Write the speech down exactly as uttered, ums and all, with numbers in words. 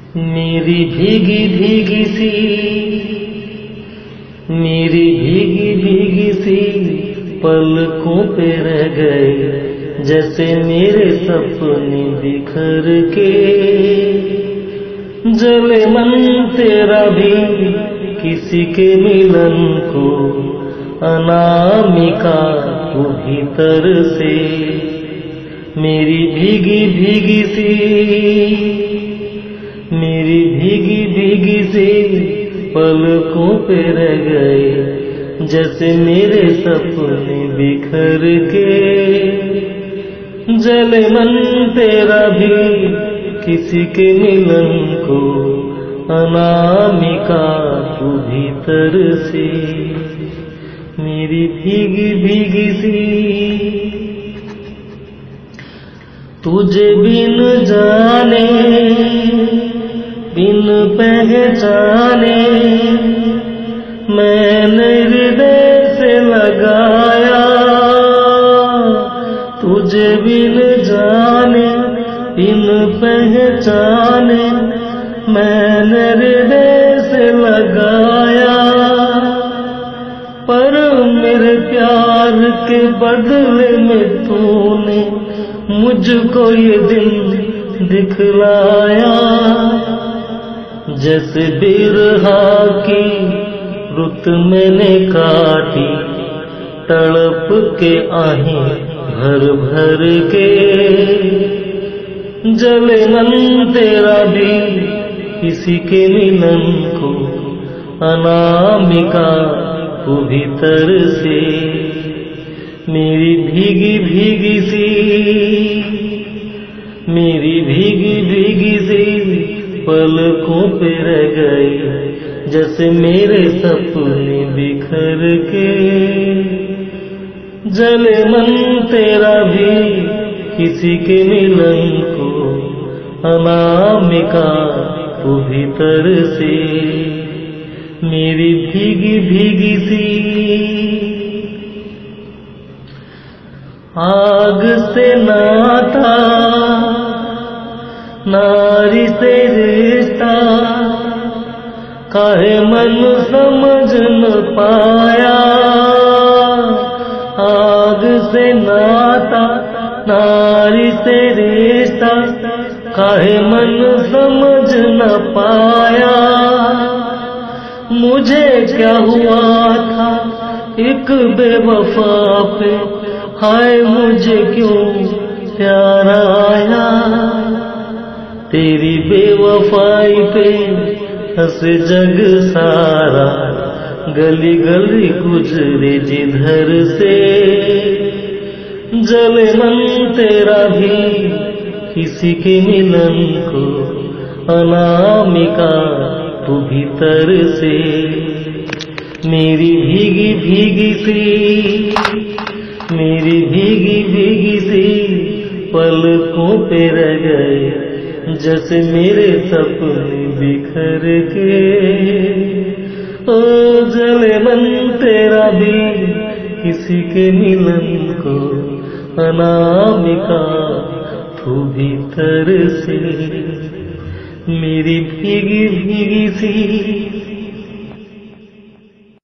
मेरी भीगी भीगी सी मेरी भीगी भीगी सी पलकों पे रह गए जैसे मेरे सपने बिखर के। जले मन तेरा भी किसी के मिलन को, अनामिका तू भीतर से। मेरी भीगी भीगी सी मेरी भीगी भीगी सी पलकों पे रह गए जैसे मेरे सपने बिखर के। जले मन तेरा भी किसी के मिलन को, अनामिका तू भीतर से। मेरी भीगी भीगी सी तुझे बिन जाने बिन पहचाने मैंने हृदय से लगाया। तुझे बिन जाने बिन पहचाने मैंने हृदय से लगाया। पर मेरे प्यार के बदले में तूने मुझको ये दिल दिखलाया। जैसे बिरहा की रुत मैंने काटी, तड़प के आहें भर भर के। जले मन तेरा भी किसी के मिलन को, अनामिका तू भीतर से। मेरी भीगी भीगी सी मेरी भीगी भीगी सी पलकों पे रह गई जैसे मेरे सपने बिखर के। जले मन तेरा भी किसी के मिलन को, अनामिका तू भीतर से। मेरी भीगी भीगी सी आग से नाता नारी से रिश्ता, काहे मन समझ न पाया। आग से नाता नारी से रिश्ता, काहे मन समझ न पाया। मुझे क्या हुआ था एक बेवफा पे, हाय मुझे क्यों प्यार आया। तेरी बेवफाई पे हंस जग सारा, गली गली गुजरे जिधर से। जले मन तेरा भी किसी के मिलन को, अनामिका तू भीतर से। मेरी भीगी भीगी सी मेरी भीगी भीगी सी पलकों पे रह गए जैसे मेरे सपने बिखर के। ओ जले मन तेरा भी किसी के मिलन को, अनामिका तू भीतर से। मेरी भीगी भीगी सी